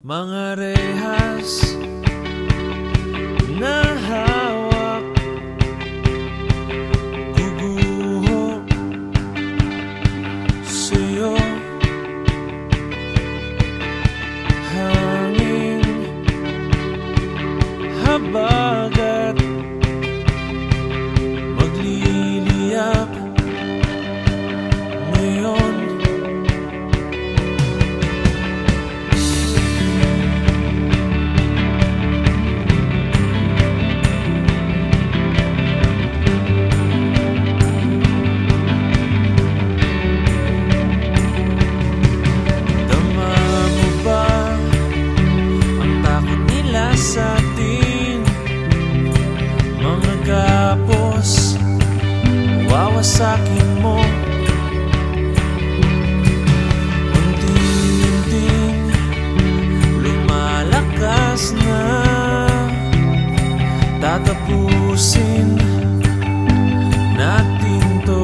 Mga rehas na hawak, guguho sa'yo. Hangin, habagat, magliliyap ngayon. Sa ating mga gapos, wawasakin mo. Unti-unting lumalakas na, tatapusin natin to.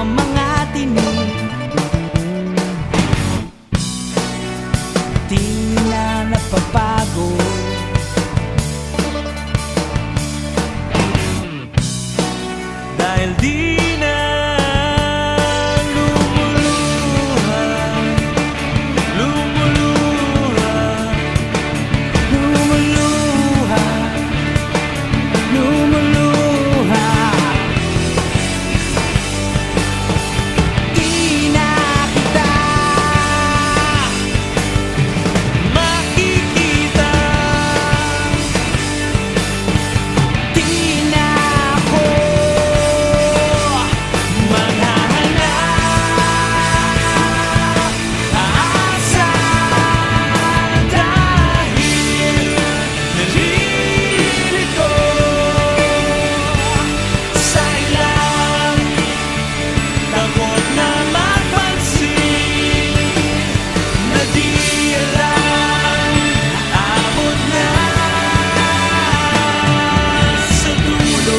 mga tinig, di na napapago. Dahil di na lumuluha, lumuluha, Lumuluha, lumuluha. Di na kita makikita. di na ako maghahanap. Aasa dahil Nalilito sa ilang takot na mapansin na di alam abot na sa dulo.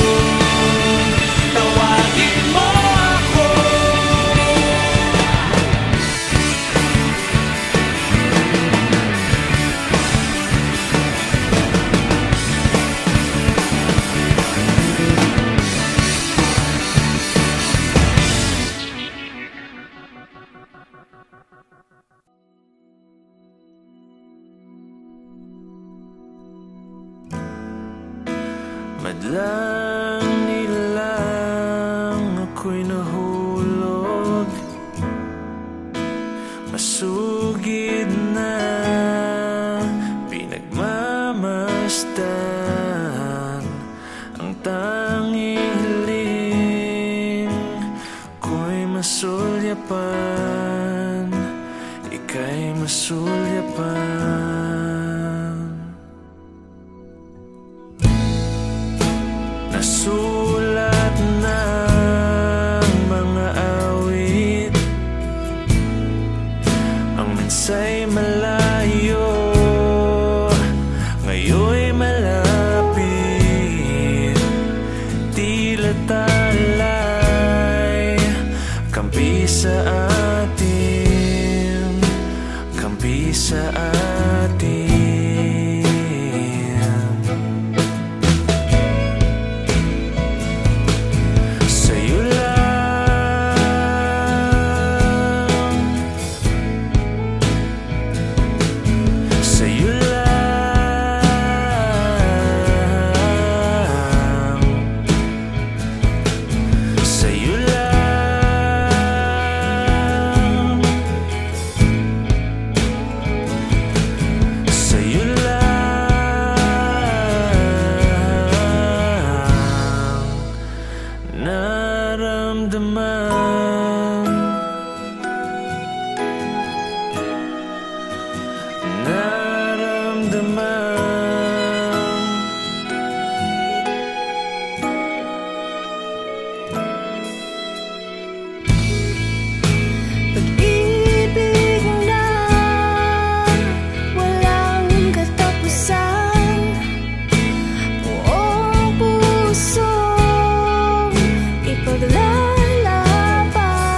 Tawagin mo ako. Madlang nilang ako'y nahulog, masugid na pinagmamasdan. Ang tanging hiling ko'y masulyapan, ika'y masulyapan. Nasulat ng mga awit, ang mensa'y malayo, ngayon'y malapit. Tila talay, kampi sa atin, kampi sa atin. Sa'yo lang, sa'yo lang, sa'yo lang, sa'yo lang naramdaman, naramdaman. pag-ibig na walang katapusan, buong pusong ipaglalaban.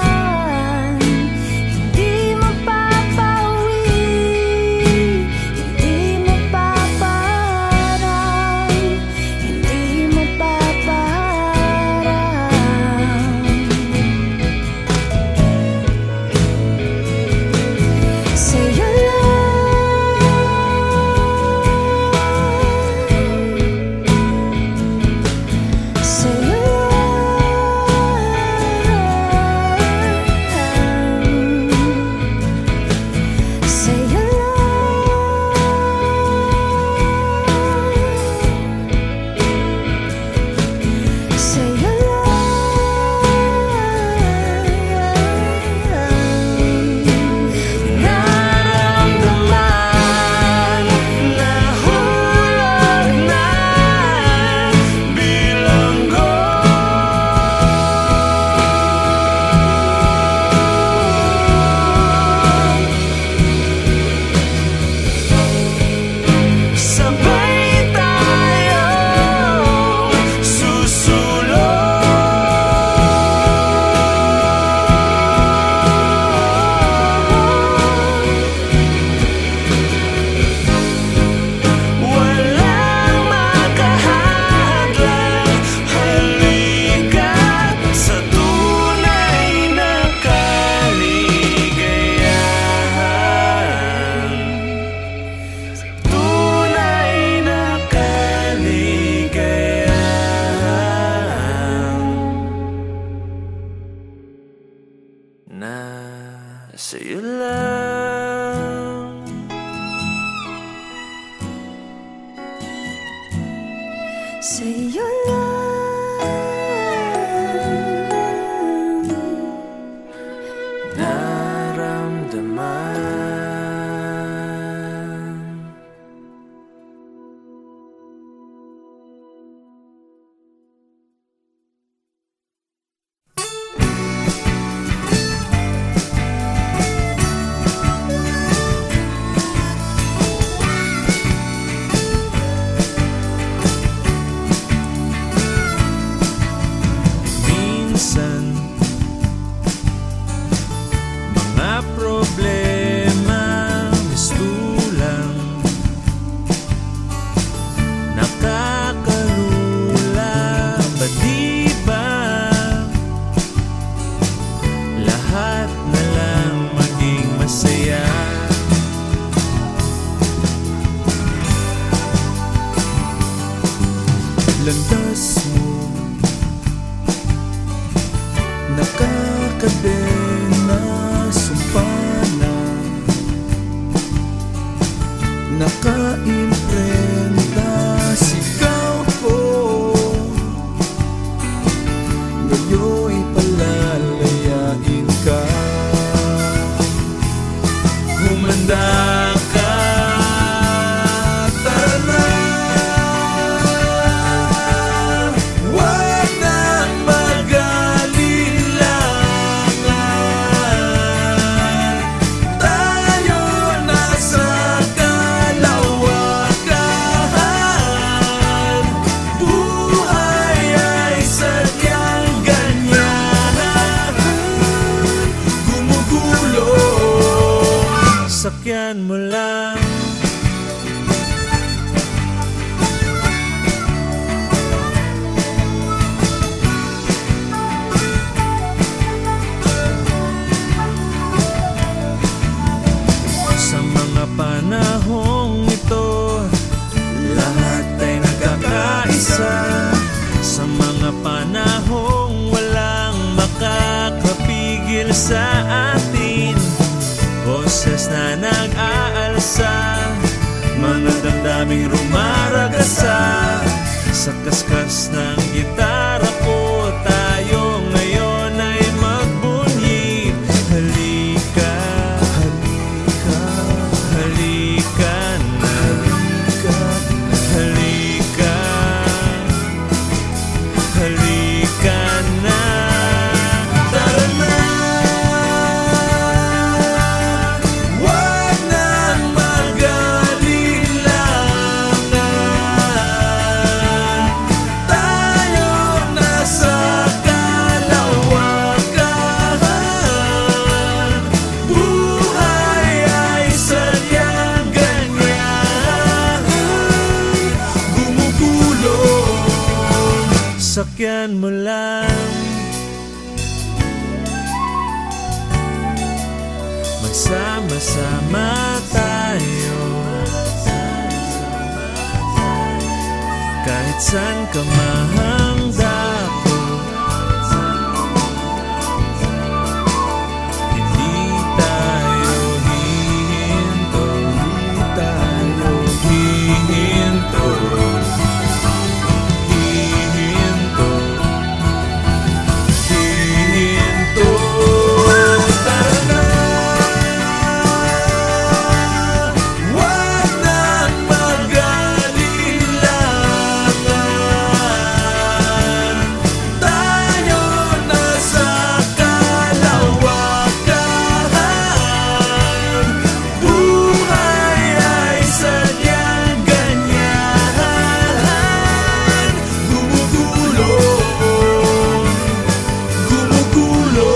sa'yo lang. Sa'yo lang naramdaman. Minsan, mga problema mistulang nakakalula. Ba't di ba lahat na lang maging masaya? Landas mo nakakadena, sumpana, nakaimprenta, sigaw ko ngayon'y palalayain ka. Humanda ka, tara na. Huwag nang mag-alinlangan, tayo nasa kalawakan. Buhay ay sadyang ganyan, gumugulo. Sakyan mo lang. Sa mga panahong ito, lahat ay nagkakaisa. Sa mga panahong walang makakapigil sa atin, boses na nag-aalsa, mga damdaming rumaragasa. Sa kaskas ng gitara ko, tayo ngayon ay magbunyi. Halika, halika, halika na, halika, halika na. Tara na. Huwag nang mag-alinlangan, tayo nasa kalawakan. Buhay ay sadyang ganyan, gumugulo. Sakyan mo lang. Magsama-sama tayo, kahit saan ka mahangdako. Hindi tayo hihinto, hindi tayo hihinto, hihinto, hihinto. Tara na. Huwag nang mag-alinlangan, tayo nasa kalawakan. Buhay ay sadyang ganyan, gumugulo, gumugulo,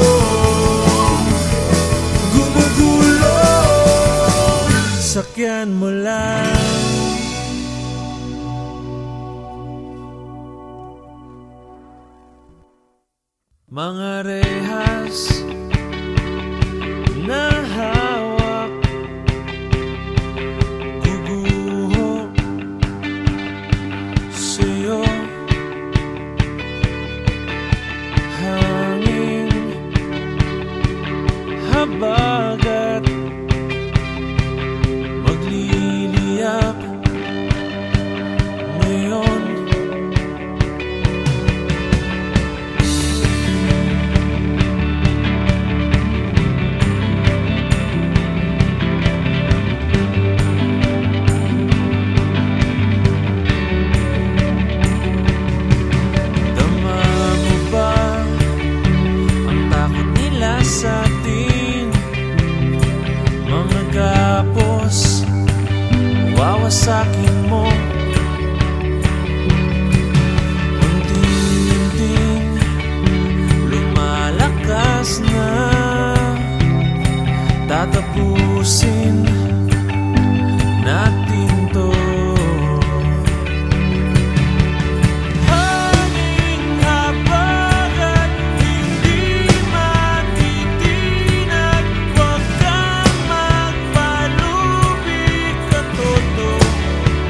gumugulo. Sakyan mo lang. Mga rehas na hawak, guguho sa'yo. Hangin habag sa'kin mo. Unti-unting lumalakas na, tatapusin natin to. Hanging habag at hindi matitinag, huwag kang magpalubi ka, toto.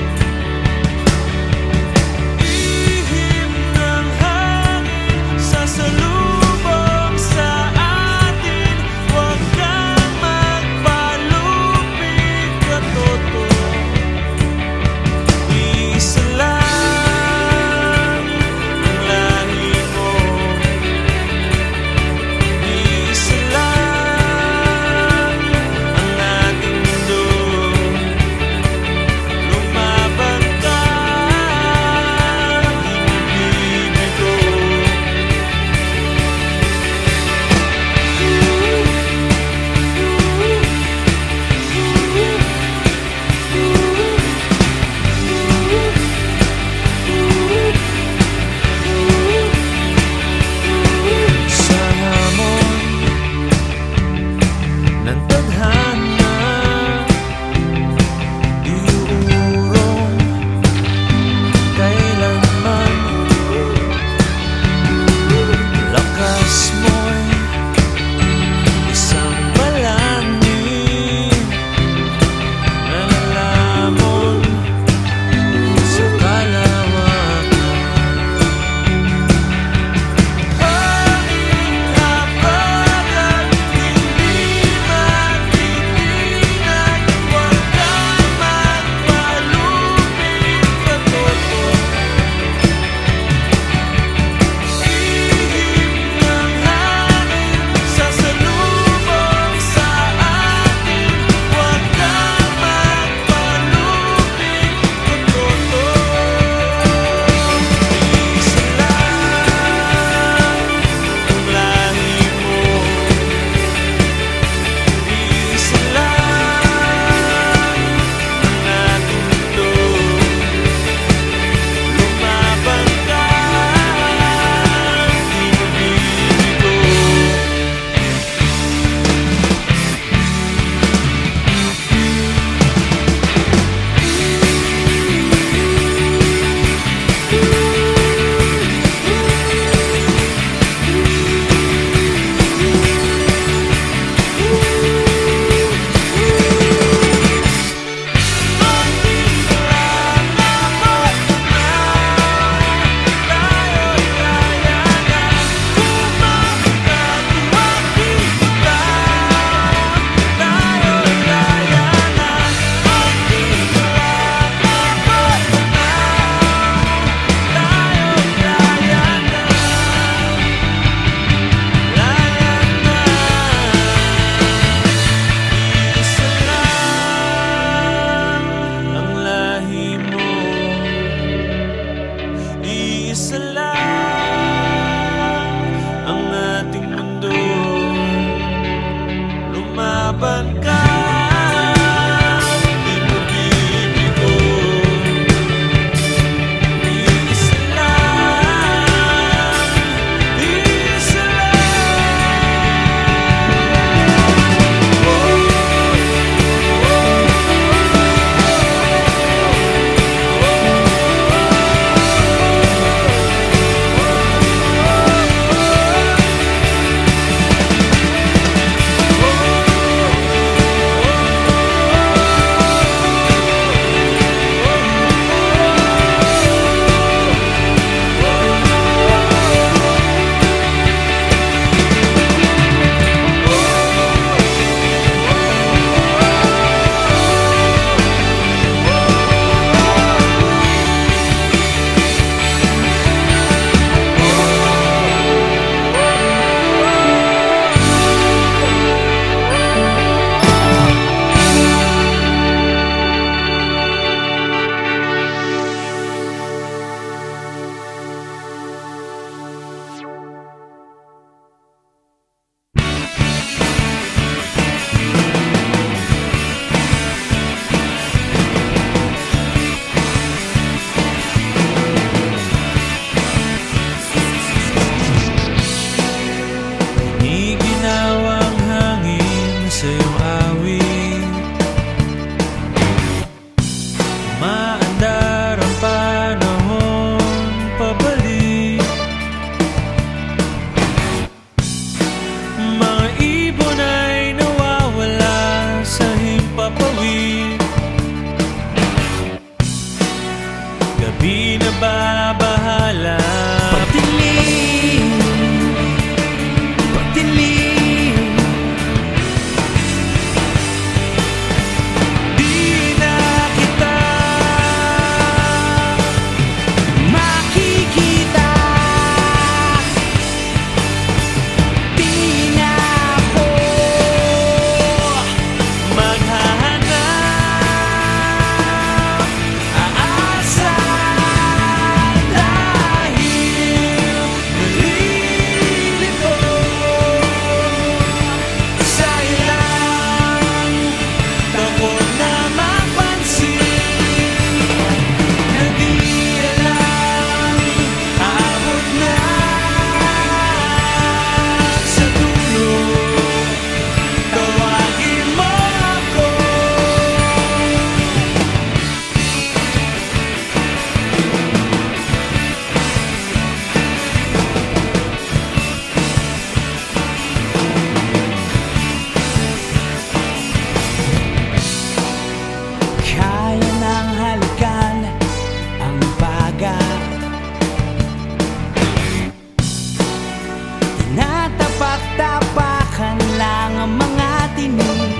tapak-tapakan lang ang mga tinig.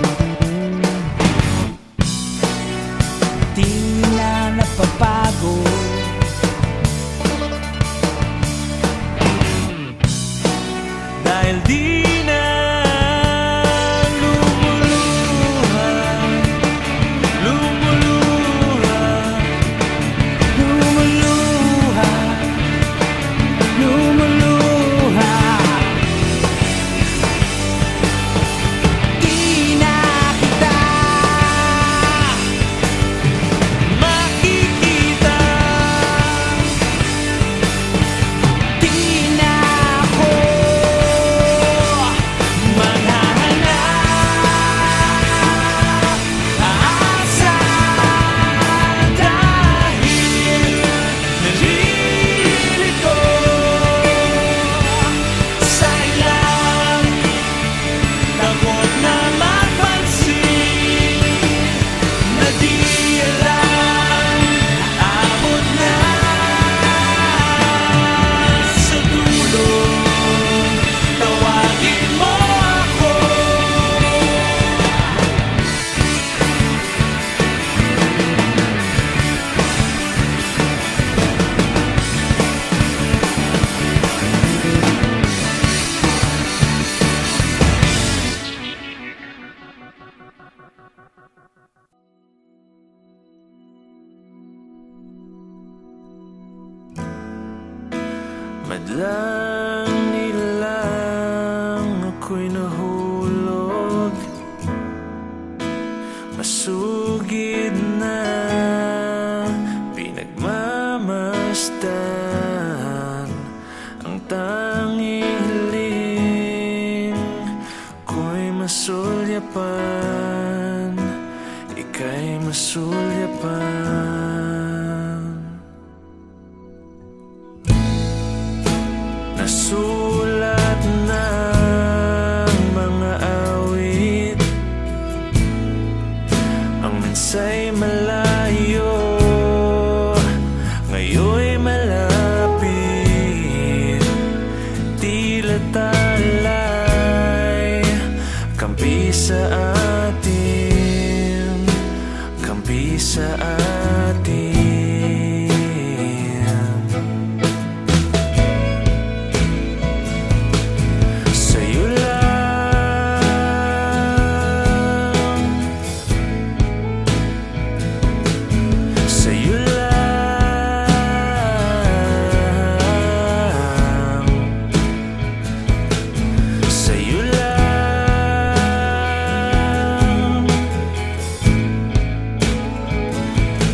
Di na napapago. Dahil di na lumuluha, lumuluha, Lumuluha, lumuluha. Di na kita makikita. di na ako Maghahanap, aasa, dahil nalilito sa ilang takot na mapansin na di alam abot na sa dulo. Tawagin mo ako. Madlang nilang ako'y nahulog, masugid na pinagmamasdan. Ang tanging hiling ko'y masulyapan, ika'y masulyapan. Nasulat ng mga awit, ang mensa'y malayo, ngayon'y malapit. Tila talay, kampi sa atin, kampi sa atin. Sa'yo lang, sa'yo lang, sa'yo lang.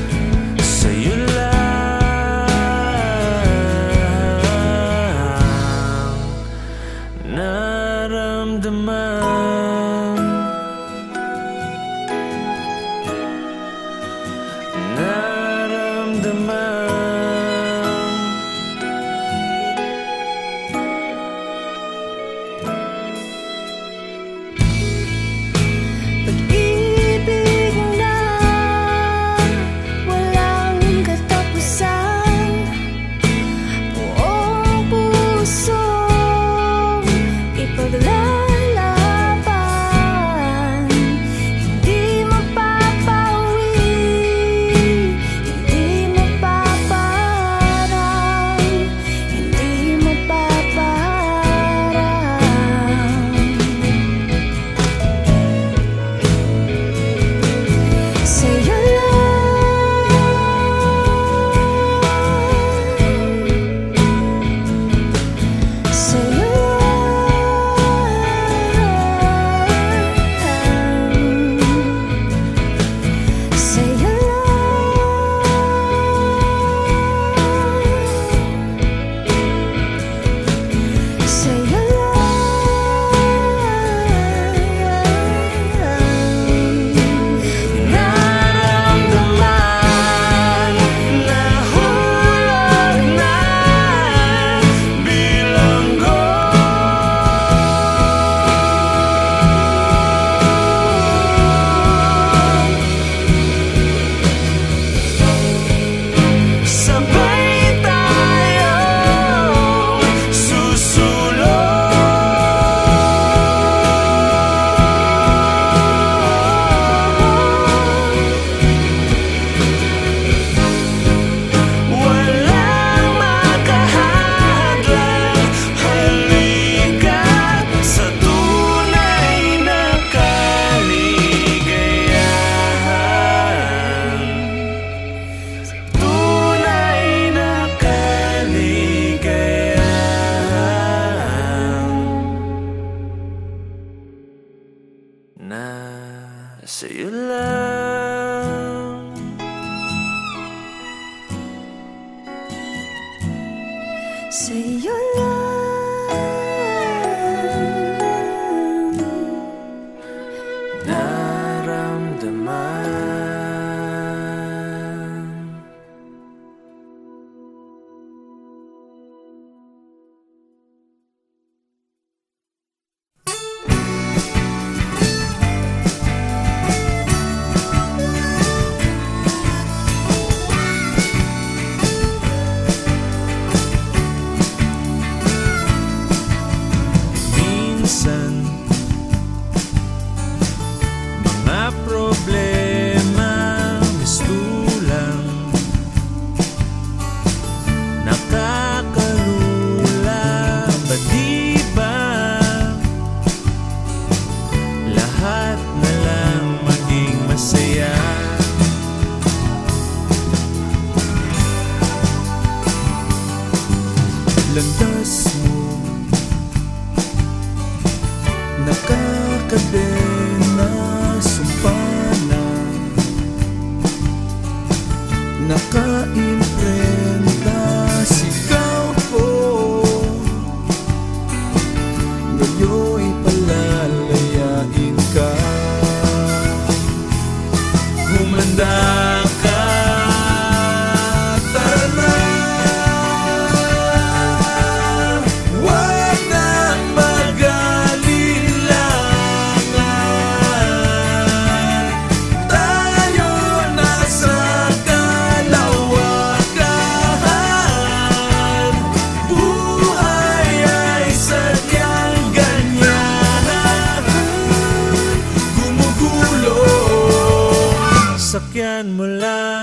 sakyan mo lang.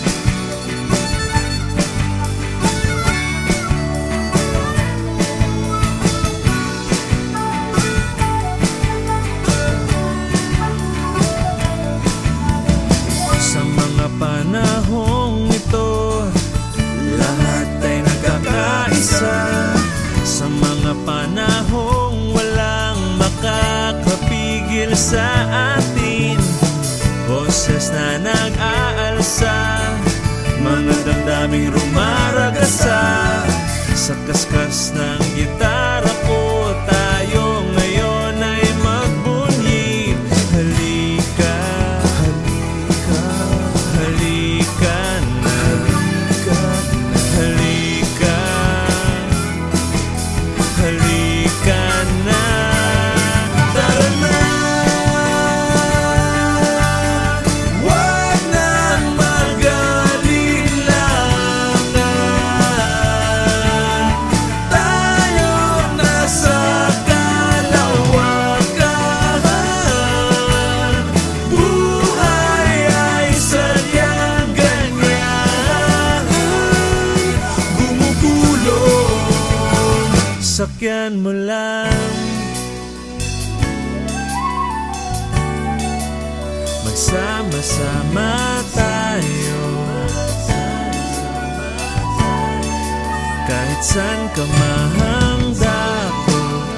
Sa mga panahong ito, lahat ay nagkakaisa. Sa mga panahong walang makakapigil sa atin, boses na nag-aalsa, mga damdaming rumaragasa. Sa kaskas ng gitara ko, tayo ngayon ay magbunyi. Halika, halika, halika na, halika, halika na. Tara na, wag nang mag-alilangan. Tayo na sa kalawakan. Buhay ay sadyang ganyan, gumugulong. Sakyan mo lang. Magsama-sama tayo, kahit saan ka mahangdako.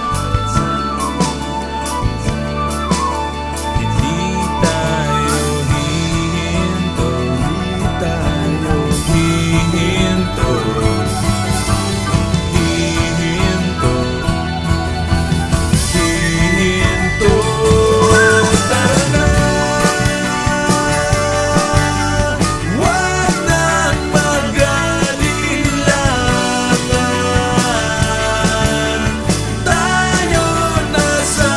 Hindi tayo hihinto, hindi tayo hihinto, hihinto, hihinto. Tara na, wag nang mag-alilangan. Tayo na sa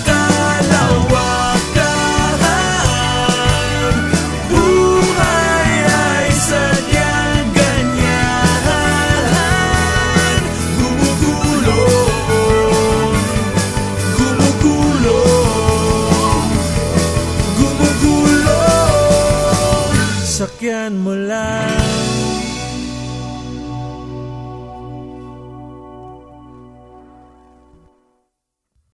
kalawakan. Buhay ay sadyang ganyan, gumugulong, gumugulong, gumugulong. Sakyan mo